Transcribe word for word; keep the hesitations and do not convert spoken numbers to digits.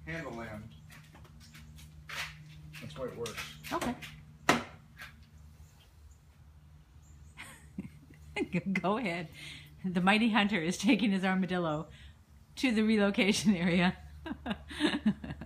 handle land. That's the way it works. Okay. Go ahead. The mighty hunter is taking his armadillo to the relocation area.